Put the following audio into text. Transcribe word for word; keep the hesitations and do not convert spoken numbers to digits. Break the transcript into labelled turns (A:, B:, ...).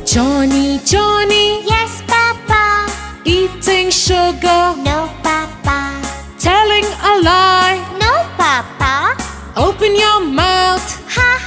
A: Jhony Jhony,
B: Yes, Papa.
A: eating sugar,
B: No, Papa.
A: telling a lie.
B: No, Papa.
A: Open your mouth.